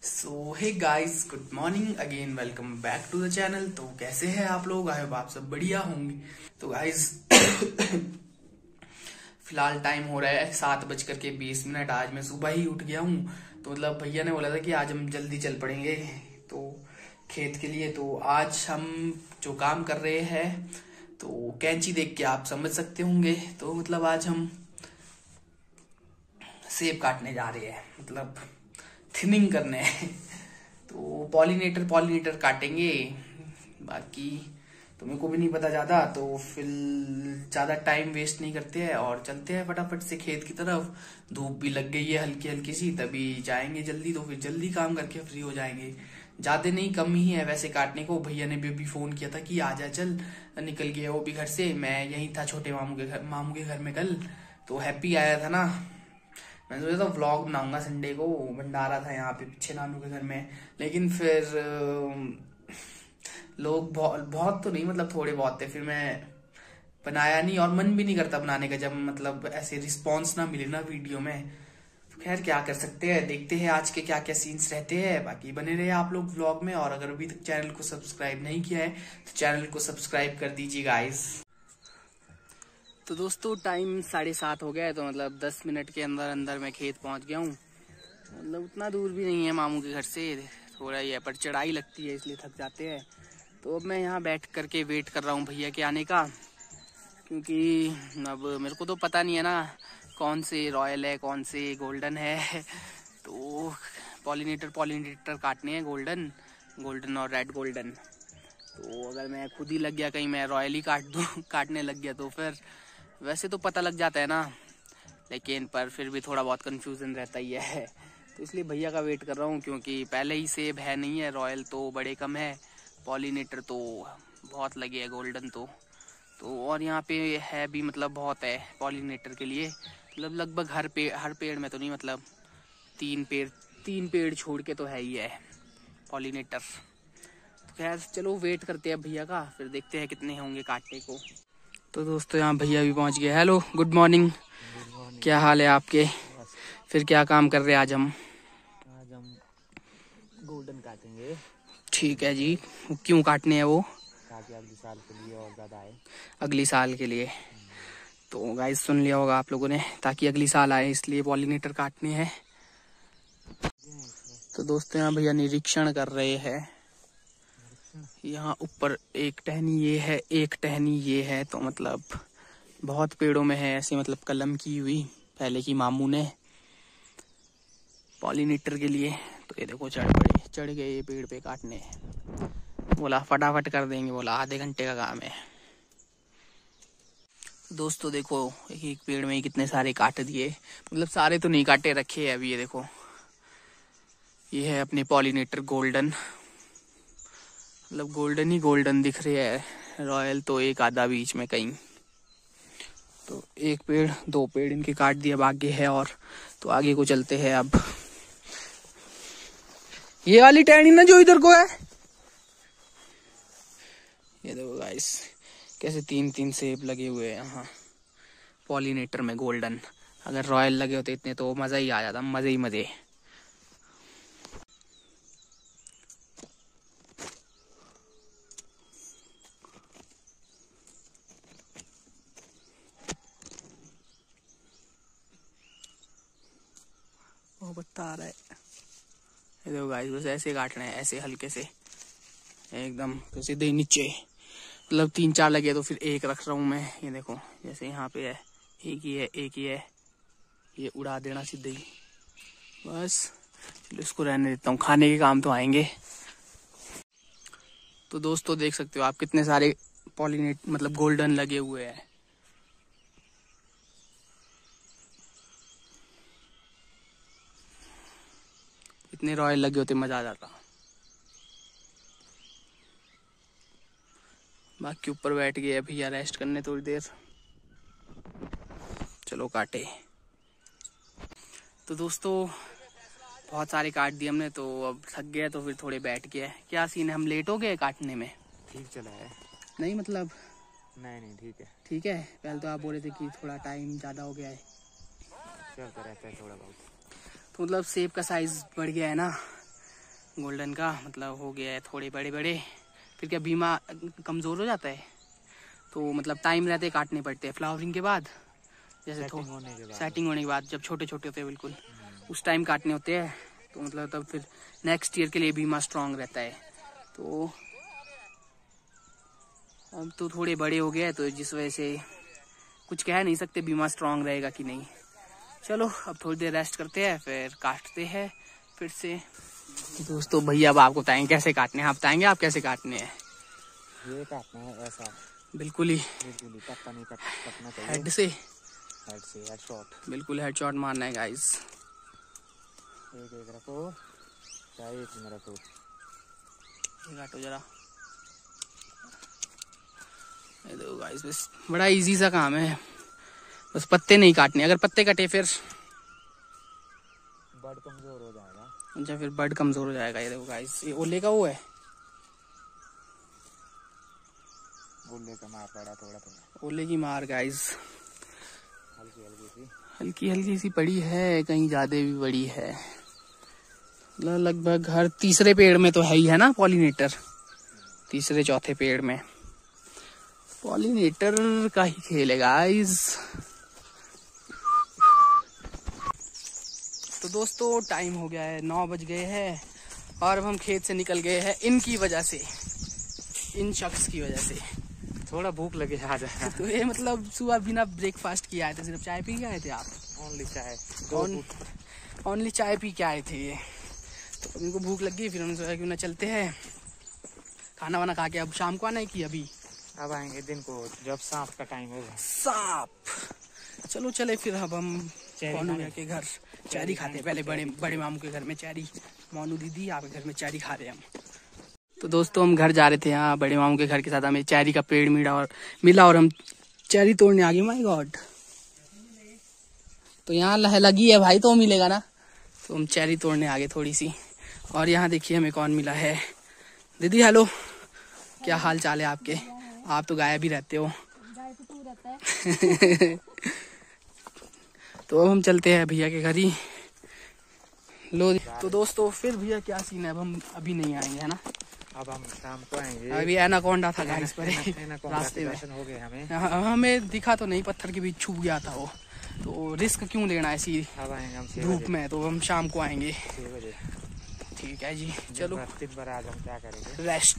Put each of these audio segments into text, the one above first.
So hey guys, good morning again, welcome back to the channel. तो कैसे हैं आप लोग? आई होप आप सब बढ़िया होंगे। तो गाइस फिलहाल टाइम हो रहा है 7:20। आज मैं सुबह ही उठ गया हूँ। तो मतलब भैया ने बोला था कि आज हम जल्दी चल पड़ेंगे तो खेत के लिए। तो आज हम जो काम कर रहे हैं तो कैंची देख के आप समझ सकते होंगे। तो मतलब आज हम सेब काटने जा रहे हैं, मतलब थिनिंग करने तो पॉलिनेटर काटेंगे। बाकी तो मेरे को भी नहीं पता ज्यादा, तो फिर ज्यादा टाइम वेस्ट नहीं करते हैं और चलते हैं फटाफट से खेत की तरफ। धूप भी लग गई है हल्की हल्की सी, तभी जाएंगे जल्दी, तो फिर जल्दी काम करके फ्री हो जाएंगे। ज्यादा नहीं, कम ही है वैसे काटने को। भैया ने भी अभी फोन किया था कि आजा चल, निकल गया वो भी घर से। मैं यही था छोटे मामू के घर में कल, तो हैप्पी आया था ना। मैंने सोचा था व्लॉग बनाऊंगा संडे को, भंडारा था यहाँ पे पीछे नानू के घर में। लेकिन फिर लोग बहुत तो नहीं, मतलब थोड़े बहुत थे, फिर मैं बनाया नहीं और मन भी नहीं करता बनाने का जब मतलब ऐसे रिस्पॉन्स ना मिले ना वीडियो में। तो खैर क्या कर सकते हैं, देखते हैं आज के क्या क्या सीन्स रहते हैं। बाकी बने रहे आप लोग व्लॉग में, और अगर अभी तक चैनल को सब्सक्राइब नहीं किया है तो चैनल को सब्सक्राइब कर दीजिए गाइस। तो दोस्तों टाइम 7:30 हो गया है, तो मतलब 10 मिनट के अंदर अंदर मैं खेत पहुंच गया हूँ। मतलब उतना दूर भी नहीं है मामू के घर से, थोड़ा ही है, पर चढ़ाई लगती है इसलिए थक जाते हैं। तो अब मैं यहाँ बैठ करके वेट कर रहा हूँ भैया के आने का, क्योंकि अब मेरे को तो पता नहीं है ना कौन से रॉयल है कौन से गोल्डन है। तो पॉलिनेटर काटने हैं, गोल्डन और रेड गोल्डन। तो अगर मैं खुद ही लग गया, कहीं मैं रॉयल ही काटने लग गया तो फिर वैसे तो पता लग जाता है ना, लेकिन पर फिर भी थोड़ा बहुत कंफ्यूजन रहता ही है। तो इसलिए भैया का वेट कर रहा हूँ, क्योंकि पहले ही सेब है नहीं है, रॉयल तो बड़े कम है, पॉलिनेटर तो बहुत लगे है, गोल्डन तो और यहाँ पे है भी, मतलब बहुत है पॉलिनेटर के लिए। मतलब लगभग हर पेड़ में तो नहीं, मतलब तीन पेड़ छोड़ के तो है ही है पॉलिनेटर। तो खैर चलो वेट करते हैं भैया का, फिर देखते हैं कितने होंगे काटने को। तो दोस्तों यहाँ भैया भी पहुँच गए। Hello, good morning. क्या हाल है आपके? फिर क्या काम कर रहे हैं आज हम गोल्डन काटेंगे। ठीक है जी। क्यों काटने हैं वो? ताकि अगले साल के लिए और ज्यादा आए। अगली साल के लिए। तो गाइस सुन लिया होगा आप लोगों ने, ताकि अगली साल आए इसलिए पॉलिनेटर काटने हैं। तो दोस्तों यहाँ भैया निरीक्षण कर रहे हैं। यहाँ ऊपर एक टहनी ये है, एक टहनी ये है, तो मतलब बहुत पेड़ों में है ऐसे, मतलब कलम की हुई पहले की मामू ने पॉलिनेटर के लिए। तो ये देखो चढ़ गए ये पेड़ पे काटने। बोला फटाफट कर देंगे, बोला आधे घंटे का काम है। दोस्तों देखो एक पेड़ में ही कितने सारे काट दिए, मतलब सारे तो नहीं काटे, रखे हैं अभी। ये देखो ये है अपने पॉलिनेटर गोल्डन, मतलब गोल्डन ही गोल्डन दिख रहे हैं, रॉयल तो एक आधा बीच में कहीं। तो एक पेड़ दो पेड़ इनके काट दिए, बाकी है और। तो आगे को चलते हैं अब। ये वाली टहनी ना जो इधर को है, ये देखो गाइस कैसे तीन सेब लगे हुए हैं यहाँ पॉलिनेटर में गोल्डन। अगर रॉयल लगे होते इतने तो मजा ही आ जाता, मजे ही मजे। वो बता आ रहा है, ये देखो गाइस बस ऐसे काटना है, ऐसे हल्के से एकदम सीधे नीचे। मतलब 3-4 लगे तो फिर एक रख रहा हूँ मैं। ये देखो जैसे यहाँ पे है, एक ही है, ये उड़ा देना सीधे ही बस। चलो इसको रहने देता हूँ, खाने के काम तो आएंगे। तो दोस्तों देख सकते हो आप कितने सारे पॉलिनेट मतलब गोल्डन लगे हुए हैं। इतने रॉयल लगे होते मजा आ जाता। बाकी ऊपर बैठ गए भैया रेस्ट करने थोड़ी देर। चलो काटे। तो दोस्तों बहुत सारे काट दिए हमने, तो अब थक गया, तो फिर थोड़े बैठ गए। क्या सीन है, हम लेट हो गए काटने में? ठीक चला है। नहीं मतलब नहीं ठीक है। ठीक है। पहले तो आप बोल रहे थे कि थोड़ा टाइम ज्यादा हो गया है। चलता रहता है थोड़ा बहुत। तो मतलब सेब का साइज बढ़ गया है ना, गोल्डन का मतलब हो गया है थोड़े बड़े बड़े। फिर क्या बीमा कमज़ोर हो जाता है, तो मतलब टाइम रहते काटने पड़ते हैं फ्लावरिंग के बाद, जैसे सेटिंग होने के बाद। सेटिंग होने के बाद जब छोटे छोटे होते हैं बिल्कुल उस टाइम काटने होते हैं। तो मतलब तब फिर नेक्स्ट ईयर के लिए बीमा स्ट्रांग रहता है। तो अब तो थोड़े बड़े हो गए तो जिस वजह से कुछ कह नहीं सकते बीमा स्ट्रांग रहेगा कि नहीं। चलो अब थोड़ी देर रेस्ट करते हैं फिर काटते हैं फिर से। दोस्तों भैया अब आपको बताएंगे कैसे काटने हैं, आप बताएंगे आप कैसे काटने हैं। ये काटना है ऐसा, बिल्कुल ही पत्ता नहीं कटना चाहिए। हेड से हेड शॉट, बिल्कुल हेड शॉट मारना है गाइस। एक रखो, चाहे एक में रखो। काटो जरा, ये देखो गाइस बस बड़ा इजी सा काम है, बस पत्ते नहीं काटने। अगर पत्ते कटे फिर बड कमजोर हो जाएगा। अच्छा फिर बड कमजोर हो जाएगा। ये देखो गाइस ये ओले का वो है, ओले का मार पड़ा थोड़ा थोड़ा, ओले की मार गाइस। हल्की हल्की सी पड़ी है, कहीं ज्यादा भी बड़ी है। लगभग हर तीसरे पेड़ में तो है ही है ना पॉलिनेटर, तीसरे चौथे पेड़ में पॉलिनेटर का ही खेल है गाइस। तो दोस्तों टाइम हो गया है, 9 बज गए हैं और अब हम खेत से निकल गए हैं इनकी वजह से, इन शख्स की वजह से। थोड़ा भूख लगे आज। तो ये मतलब सुबह बिना ब्रेकफास्ट किए आए थे, सिर्फ चाय पी के आए थे आप? ओनली चाय, ओनली चाय पी के आए थे ये। तो उनको भूख लगी, फिर उन्होंने सोचा क्यों ना चलते हैं खाना वाना खा के। अब शाम को आना है कि अभी? अब आएंगे दिन को जब सांप का टाइम होगा। सांप, चलो चले फिर। अब हम मोनू के घर चेरी खाते हैं, पहले बड़े मामू के घर में चेरी, मोनू दीदी आपके घर में चेरी खा रहे हैं हम। तो दोस्तों हम घर जा रहे थे, यहाँ बड़े मामू के घर के साथ हमें चेरी का पेड़ मिला और हम चेरी तोड़ने आ गए। माय गॉड, तो यहाँ लगी है भाई, तो मिलेगा ना। तो हम चेरी तोड़ने आ गए थोड़ी सी। और यहाँ देखिए हमें कौन मिला है। दीदी हेलो, क्या हाल चाल है आपके? आप तो गायब ही रहते हो। तो अब हम चलते हैं भैया के घर ही। लो तो दोस्तों फिर भैया क्या सीन है, अब हम अभी नहीं आएंगे है ना, अब हम शाम को आएंगे। अभी एनाकोंडा था गाइस पर रास्ते में, हो गए हमें दिखा तो नहीं, पत्थर के बीच छुप गया था वो। तो रिस्क क्यों लेना ऐसी धूप में, तो हम शाम को आएंगे 6 बजे। ठीक है जी, चलो दिन भर आज हम क्या करेंगे, रेस्ट।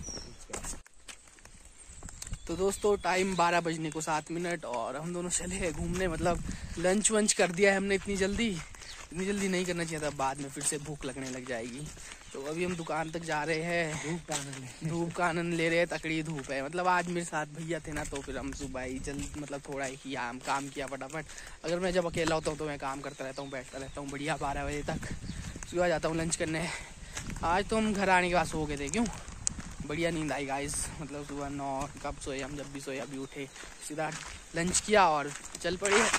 तो दोस्तों टाइम 12 बजने को 7 मिनट और हम दोनों चले घूमने, मतलब लंच वंच कर दिया है हमने। इतनी जल्दी नहीं करना चाहिए था, बाद में फिर से भूख लगने लग जाएगी। तो अभी हम दुकान तक जा रहे हैं, धूप का आनंद ले रहे हैं। तकड़ी धूप है, मतलब आज मेरे साथ भैया थे ना, तो फिर हम सुबह ही जल्द मतलब थोड़ा ही काम किया फटाफट। अगर मैं जब अकेला होता हूँ तो मैं काम करता रहता हूँ, बैठता रहता हूँ बढ़िया 12 बजे तक। सुबह जाता हूँ लंच करने। आज तो हम घर आने के बाद सो गए थे, क्यों बढ़िया नींद आई गाइस, मतलब सुबह 9 कब सोए हम, जब भी सोए अभी उठे, सीधा लंच किया और चल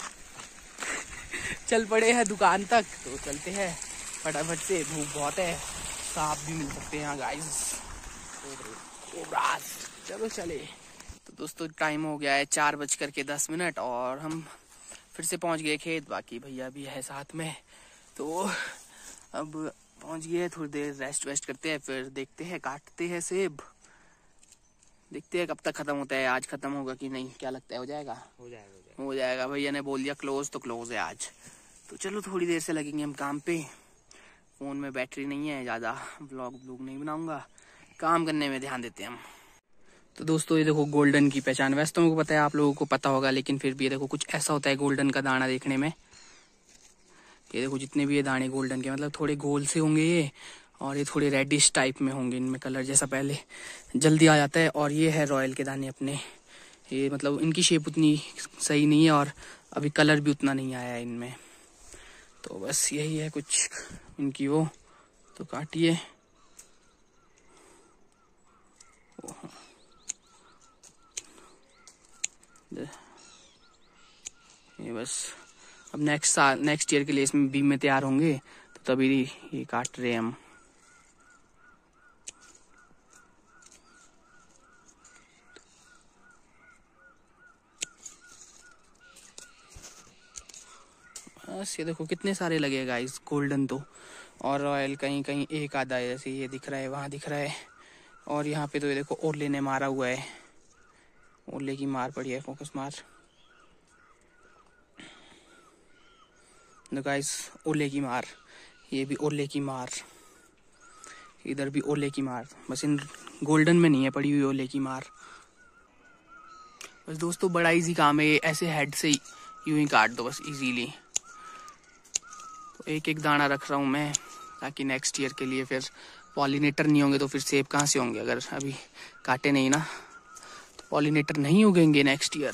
पड़े हैं दुकान तक। तो चलते हैं फटाफट से, धूप बहुत है, सांप भी मिल सकते हैं यहाँ गाइस, कोबरास। चलो चले। तो दोस्तों टाइम हो गया है 4:10 और हम फिर से पहुंच गए खेत। बाकी भैया भी है साथ में, तो अब पहुंच गए, थोड़ी देर रेस्ट वेस्ट करते हैं, फिर देखते हैं काटते हैं सेब, देखते हैं कब तक खत्म होता है। आज खत्म होगा कि नहीं, क्या लगता है? हो जाएगा। हो जाएगा भैया ने बोल दिया क्लोज, तो क्लोज है आज। तो चलो थोड़ी देर से लगेंगे हम काम पे। फोन में बैटरी नहीं है ज़्यादा, व्लॉग नहीं बनाऊंगा, काम करने में ध्यान देते हैं हम। तो दोस्तों ये देखो गोल्डन की पहचान, वैसे तो मुझे पता है, आप लोगों को पता होगा, लेकिन फिर भी ये देखो कुछ ऐसा होता है गोल्डन का दाना देखने में। ये देखो जितने भी ये दाने गोल्डन के, मतलब थोड़े गोल से होंगे ये, और ये थोड़े रेडिश टाइप में होंगे, इनमें कलर जैसा पहले जल्दी आ जाता है। और ये है रॉयल के दाने अपने, ये मतलब इनकी शेप उतनी सही नहीं है और अभी कलर भी उतना नहीं आया है इनमें। तो बस यही है कुछ इनकी वो, तो काटिए। ये बस अब नेक्स्ट ईयर के लिए इसमें बीम में तैयार होंगे, तो तभी ये काट रहे हैं हम। बस ये देखो कितने सारे लगे गाइस गोल्डन, तो और रॉयल कहीं कहीं एक आधा है, जैसे ये दिख रहा है, वहाँ दिख रहा है। और यहाँ पे तो ये देखो ओले ने मारा हुआ है, ओले की मार पड़ी है, फोकस मार। गाइस ओले की मार, ये भी ओले की मार, इधर भी ओले की मार, बस इन गोल्डन में नहीं है पड़ी हुई ओले की मार। बस दोस्तों बड़ा इजी काम है, ऐसे हेड से यूं ही काट दो बस इजीली। तो एक एक दाना रख रहा हूँ मैं, ताकि नेक्स्ट ईयर के लिए फिर पॉलिनेटर नहीं होंगे तो फिर सेब कहाँ से होंगे, अगर अभी काटे नहीं ना तो पॉलिनेटर नहीं उगेंगे नेक्स्ट ईयर।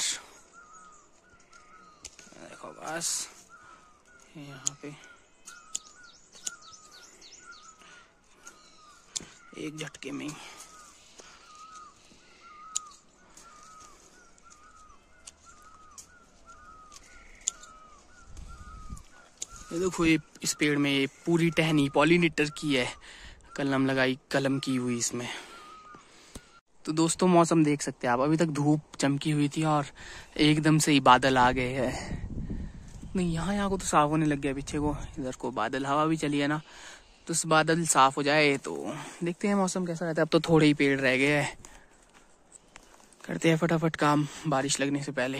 देखो बस यहाँ पे एक झटके में ही। ये देखो ये इस पेड़ में ये पूरी टहनी पॉलिनेटर की है, कलम लगाई, कलम की हुई इसमें। तो दोस्तों मौसम देख सकते हैं आप, अभी तक धूप चमकी हुई थी और एकदम से ही बादल आ गए हैं। नहीं यहाँ को तो साफ होने लग गया, पीछे को इधर को बादल, हवा भी चली है ना, तो इस बादल साफ हो जाए तो देखते हैं मौसम कैसा रहता है। अब तो थोड़े ही पेड़ रह गए हैं, करते हैं फटाफट काम बारिश लगने से पहले।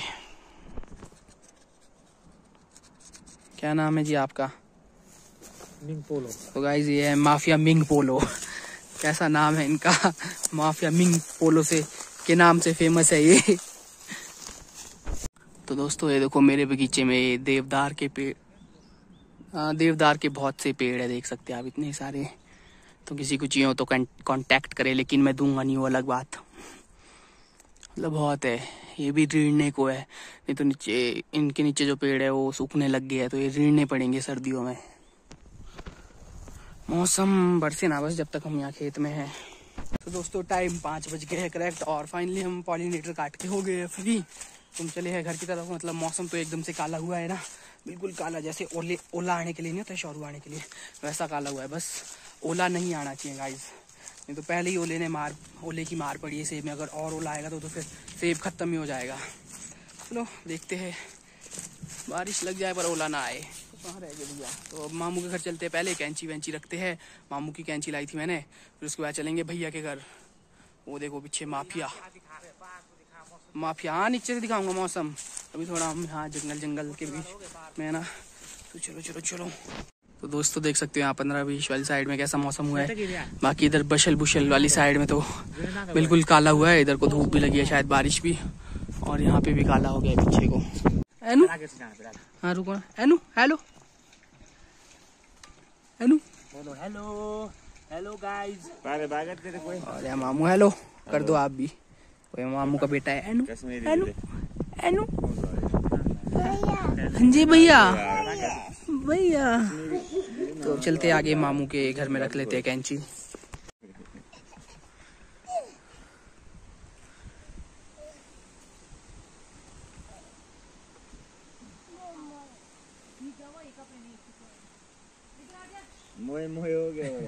क्या नाम है जी आपका? Ming Polo. तो गाइस ये है माफिया मिंग पोलो, कैसा नाम है इनका, माफिया मिंग पोलो से के नाम से फेमस है ये। तो दोस्तों ये देखो मेरे बगीचे में देवदार के पेड़, देवदार के बहुत से पेड़ है, देख सकते हैं आप इतने सारे। तो किसी को चाहिए हो तो कांटेक्ट करें, लेकिन मैं दूंगा नहीं, वो अलग बात। मतलब बहुत है, ये भी रीढ़ने को है, नहीं तो नीचे इनके नीचे जो पेड़ है वो सूखने लग गया है, तो ये रीढ़ने पड़ेंगे सर्दियों में। मौसम बरसे ना बस जब तक हम यहाँ खेत में हैं। तो दोस्तों टाइम 5 बज गए हैं करेक्ट, और फाइनली हम पॉलिनेटर काट के हो गए हैं फ्री। तुम चले हैं घर की तरफ। मतलब मौसम तो एकदम से काला हुआ है ना, बिल्कुल काला, जैसे ओला आने के लिए नहीं होता शौरू आने के लिए, वैसा काला हुआ है। बस ओला नहीं आना चाहिए गाइज, नहीं तो पहले ही ओले की मार पड़ी है सेब में, अगर और ओला आएगा तो फिर सेब खत्म ही हो जाएगा। चलो देखते हैं, बारिश लग जाए पर ओला ना आए तो कहाँ रह गए भैया। तो अब मामू के घर चलते हैं, पहले कैंची वैंची रखते हैं, मामू की कैंची लाई थी मैंने, फिर उसके बाद चलेंगे भैया के घर। वो देखो पीछे माफिया, हाँ नीचे से दिखाऊंगा मौसम, अभी थोड़ा हम यहाँ जंगल के बीच में है ना, तो चलो चलो चलो। तो दोस्तों देख सकते हो यहाँ 15-20 वाली साइड में कैसा मौसम हुआ है, बाकी इधर बशल बुशल वाली साइड में तो बिल्कुल काला हुआ है, इधर को धूप भी लगी है शायद बारिश भी, और यहाँ पे भी काला हो गया पीछे को। एनु हाँ रुको, एनु हेलो एनु हेलो हेलो गाइस। और यार मामू हेलो कर दो आप भी, वो मामू का बेटा है एनु एनु एनु। हाँ जी भैया भैया। तो चलते आगे, मामू के घर में रख लेते हैं कैंची। मोए मोए हो गया।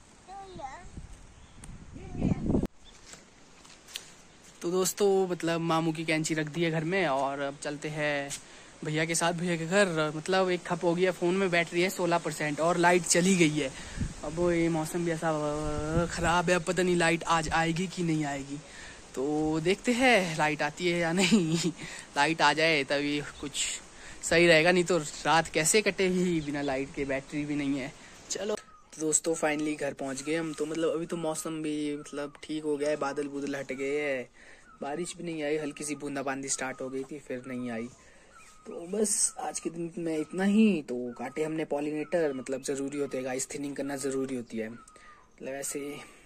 तो दोस्तों मतलब मामू की कैंची रख दी है घर में, और अब चलते हैं भैया के साथ भैया के घर। मतलब एक खप हो गया, फोन में बैटरी है 16% और लाइट चली गई है। अब वो ये मौसम भी ऐसा खराब है, अब पता नहीं लाइट आज आएगी कि नहीं आएगी, तो देखते हैं लाइट आती है या नहीं। लाइट आ जाए तभी कुछ सही रहेगा, नहीं तो रात कैसे कटेगी बिना लाइट के, बैटरी भी नहीं है। चलो तो दोस्तों फाइनली घर पहुंच गए हम। तो मतलब अभी तो मौसम भी मतलब ठीक हो गया है, बादल बुदल हट गए हैं, बारिश भी नहीं आई, हल्की सी बूंदाबांदी स्टार्ट हो गई थी फिर नहीं आई। तो बस आज के दिन में इतना ही। तो काटे हमने पॉलिनेटर, मतलब ज़रूरी होते हैं गाइस, थिनिंग करना ज़रूरी होती है, मतलब ऐसे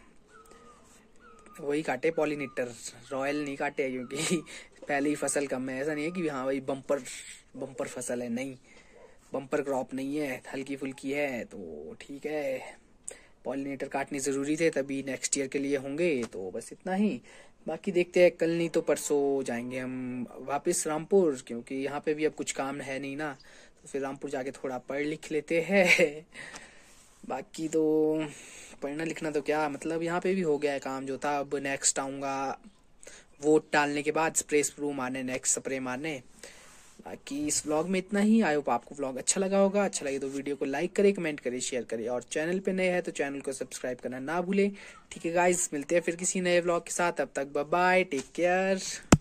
वही काटे पॉलिनेटर, रॉयल नहीं काटे, क्योंकि पहले ही फसल कम है। ऐसा नहीं है कि हाँ भाई बम्पर फसल है, नहीं, बम्पर क्रॉप नहीं है, हल्की फुल्की है, तो ठीक है। पॉलिनेटर काटने ज़रूरी थे, तभी नेक्स्ट ईयर के लिए होंगे। तो बस इतना ही, बाकी देखते हैं, कल नहीं तो परसों जाएंगे हम वापस रामपुर, क्योंकि यहाँ पे भी अब कुछ काम है नहीं ना, तो फिर रामपुर जाके थोड़ा पढ़ लिख लेते हैं। बाकी तो पढ़ना लिखना तो क्या, मतलब यहाँ पे भी हो गया है काम जो था। अब नेक्स्ट आऊँगा वोट डालने के बाद, स्प्रे मारने, नेक्स्ट स्प्रे मारने, बाकी इस व्लॉग में इतना ही। आई होप आपको व्लॉग अच्छा लगा होगा। अच्छा लगे तो वीडियो को लाइक करें, कमेंट करें, शेयर करें, और चैनल पे नए हैं तो चैनल को सब्सक्राइब करना ना भूलें। ठीक है गाइज, मिलते हैं फिर किसी नए व्लॉग के साथ। अब तक बाय बाय, टेक केयर।